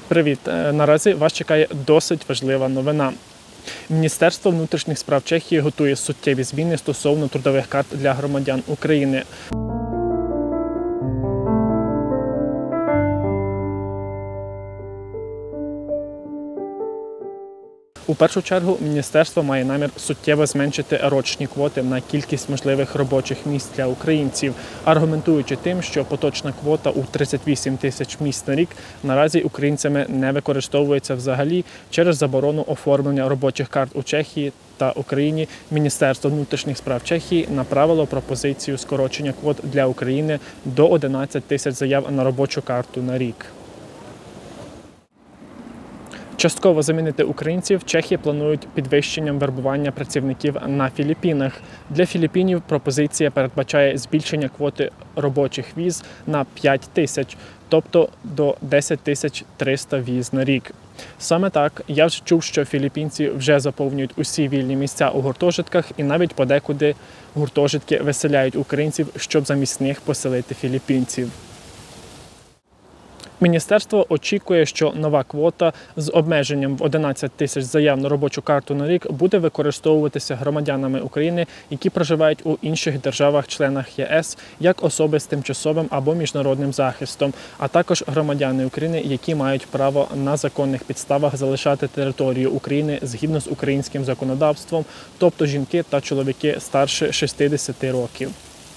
Привіт! Наразі вас чекає досить важлива новина. Міністерство внутрішніх справ Чехії готує суттєві зміни стосовно трудових карт для громадян України. У першу чергу, міністерство має намір суттєво зменшити рочні квоти на кількість можливих робочих місць для українців, аргументуючи тим, що поточна квота у 38 тисяч місць на рік наразі українцями не використовується взагалі через заборону оформлення робочих карт у Чехії та Україні. Міністерство внутрішніх справ Чехії направило пропозицію скорочення квот для України до 11 тисяч заяв на робочу карту на рік. Частково замінити українців чехи планують підвищенням вербування працівників на Філіппінах. Для Філіппінів пропозиція передбачає збільшення квоти робочих віз на 5 тисяч, тобто до 10 300 віз на рік. Саме так, я вже чув, що філіппінці вже заповнюють усі вільні місця у гуртожитках і навіть подекуди гуртожитки виселяють українців, щоб замість них поселити філіппінців. Міністерство очікує, що нова квота з обмеженням в 11 тисяч заяв на робочу карту на рік буде використовуватися громадянами України, які проживають у інших державах-членах ЄС, як особи з тимчасовим або міжнародним захистом, а також громадяни України, які мають право на законних підставах залишати територію України згідно з українським законодавством, тобто жінки та чоловіки старше 60 років.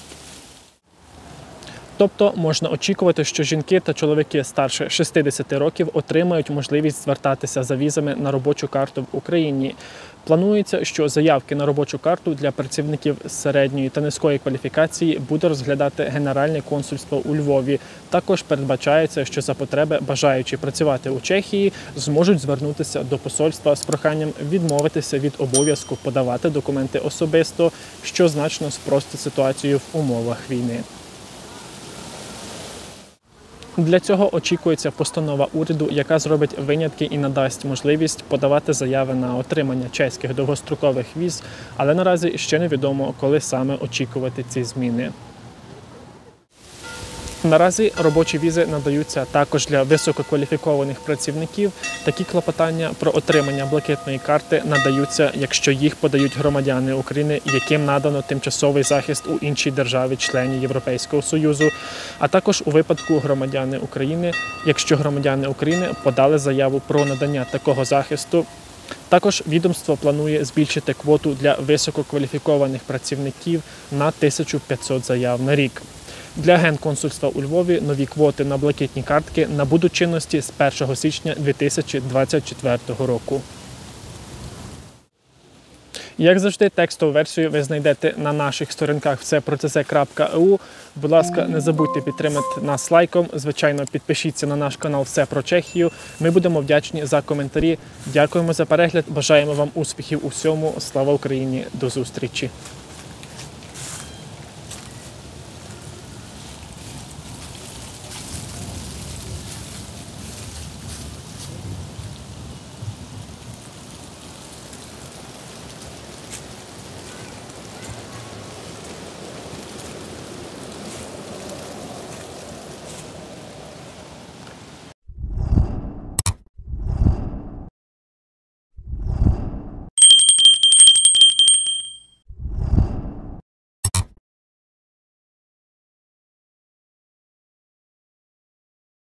Тобто можна очікувати, що жінки та чоловіки старше 60 років отримають можливість звертатися за візами на робочу карту в Україні. Планується, що заявки на робочу карту для працівників середньої та низької кваліфікації буде розглядати Генеральне консульство у Львові. Також передбачається, що за потреби бажаючі працювати у Чехії зможуть звернутися до посольства з проханням відмовитися від обов'язку подавати документи особисто, що значно спростить ситуацію в умовах війни. Для цього очікується постанова уряду, яка зробить винятки і надасть можливість подавати заяви на отримання чеських довгострокових віз, але наразі ще невідомо, коли саме очікувати ці зміни. Наразі робочі візи надаються також для висококваліфікованих працівників. Такі клопотання про отримання блакитної карти надаються, якщо їх подають громадяни України, яким надано тимчасовий захист у іншій державі-члені Європейського Союзу, а також у випадку громадяни України, якщо громадяни України подали заяву про надання такого захисту. Також відомство планує збільшити квоту для висококваліфікованих працівників на 1500 заяв на рік. Для Генконсульства у Львові нові квоти на блакитні картки набудуть чинності з 1 січня 2024 року. Як завжди, текстову версію ви знайдете на наших сторінках всепроце.eu. Будь ласка, не забудьте підтримати нас лайком. Звичайно, підпишіться на наш канал «Все про Чехію». Ми будемо вдячні за коментарі. Дякуємо за перегляд, бажаємо вам успіхів у всьому. Слава Україні! До зустрічі!